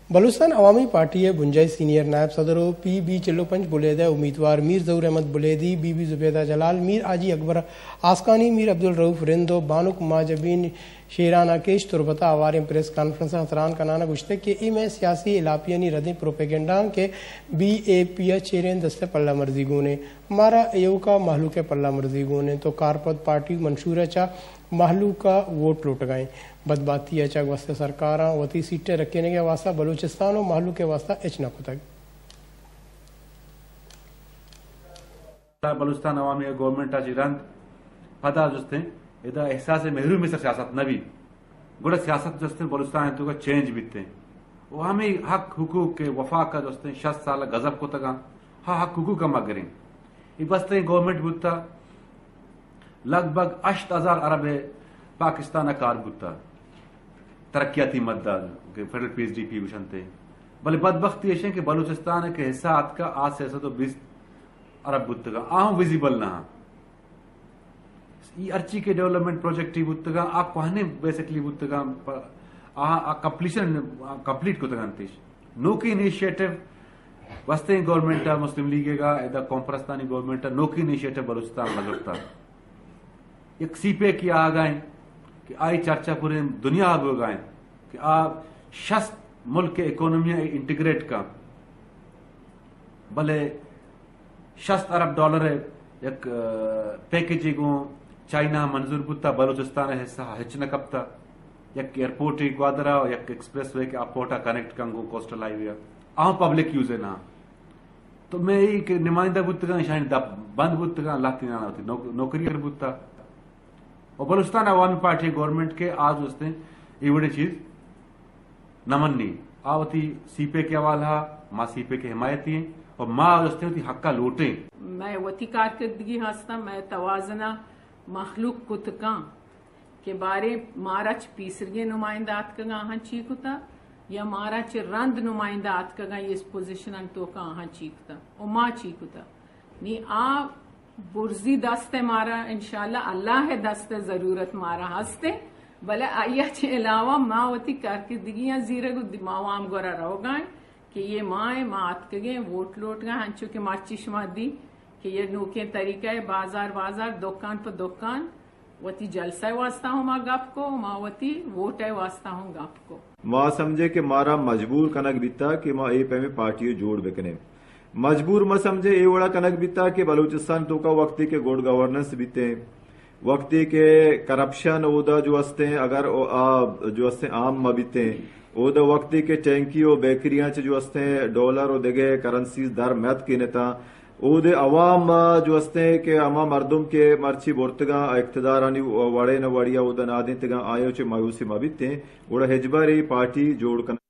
Balochistan Awami party बुंजाई senior नायब सदर PB चिल्लोपंच बुलेदा उम्मीदवार मीर जहूर अहमद बुलेदी बीबी जुबैदा जलाल मीर आजी अकबर आसकानी मीर अब्दुल रऊफ रिंदो बानुक माजबीन शेराना केश तुरबता आवारियम प्रेस कॉन्फ्रेंस हसरान कनाना गुश्ते के इमे सियासी इलापियनी रदी प्रोपेगेंडा के BAP चेरेन दस्ते पल्ला मर्जी गोने हमारा एयू का महलू के पल्ला मर्जी गोने तो कारपद पार्टी मंशूर चा महलू का वोट लुट गए बदबाती अचा वस्ते सरकार वती सीटें रखने के वास्ता बलूचिस्तान और महलू के वास्ता एचना कुतक बलूचिस्तान अवामी गवर्नमेंट रंद पता जुस्ते इदा एहसास महरूम में सियासत नबी गुड़ा सियासत जुस्ते बलूचिस्तान तो का चेंज बीतते वो हमें हक हुकूक के वफा का जुस्ते 60 साल गजब को तगा हाँ हक हुकूक का मगरें ये बस्ते गवर्नमेंट बुता लगभग 8000 अरब पाकिस्तान कार बुता तरक्याती मद्दा फेडरल PSDP विशंते भले बदबख्ती ऐसे कि बलूचिस्तान के हिस्सा का आज से 120 अरब बुतगा आह विजिबल ना ये अर्ची के डेवलपमेंट प्रोजेक्ट ही बुतगा आ कहने बेसिकली बुतगा आ कंप्लीशन कंप्लीट को तगंतिश नोकी इनिशिएटिव वस्ते गवर्नमेंट मुस्लिम लीग का इधर कॉम्प्रस्तानी गवर्नमेंट नोकी इनिशिएटिव बलूचिस्तान लगता एक सीपे की आ गए कि आई चर्चा पूरे दुनिया अब गए कि आ शस्त मुल्क के इकोनॉमी इंटीग्रेट का भले 60 अरब डॉलर एक पैकेजिंग चाइना मंजूर बुता बलूचिस्तान हिस्सा हिचन कपता एक एयरपोर्ट ग्वादरा एक एक्सप्रेस वे के अपोटा कनेक्ट कंगो कोस्टल हाईवे आह पब्लिक यूज है ना तो मैं एक नुमाइंदा बुतगा शायद बंद बुतगा लाती ना होती नौकरी कर बुता और बलूचिस्तान अवामी पार्टी गवर्नमेंट के आज उसने ये बड़ी चीज नमन्नी आवती सीपे के हवाला माँ सीपे के हिमायती और माँ उसने होती हक्का लूटे मैं वती कारकर्दगी हंसता मैं तवाजना मखलूक कुतका के बारे माराच पीसरगे नुमाइंदात का हाँ चीकुता या माराच रंद नुमाइंदात का इस पोजिशन तो का हाँ चीकता और माँ चीकुता नी आ बुर्जी दस्ते मारा इंशाल्लाह अल्लाह है दस्ते जरूरत मारा हंसते भले आया के अलावा माँ वती कारकर्दगी जीरे मावाम गोरा रहो गए कि ये माँ मात के वोट लोट गए हंचो के माचिश दी कि ये नोके तरीका है बाजार बाजार दुकान पर दुकान वती जलसा वास्ता हूँ माँ गप को माँ वती वोट है वास्ता हूँ गप को माँ समझे कि मारा मजबूर कनक बीता कि माँ ए पे में पार्टी जोड़ बेकने मजबूर म समझे ए वड़ा कनक बीता कि बलूचिस्तान तो का वक्ती के गुड गवर्नेंस बीते वक्ती के करप्शन ओदा जो हस्ते अगर जो हस्ते आम म बीते ओदा वक्ती के टैंकियों बेकरियां जो हस्ते डॉलर और देगे करेंसीज दर मैथ की नेता ओदे अवाम जो हस्ते के अमा मर्दुम के मर्ची बोर्तगा इक्तदारानी वड़े न वड़िया ओदा नादितगा आयो चे मायूसी मबिते ओड़ा हेजबारी पार्टी जोड़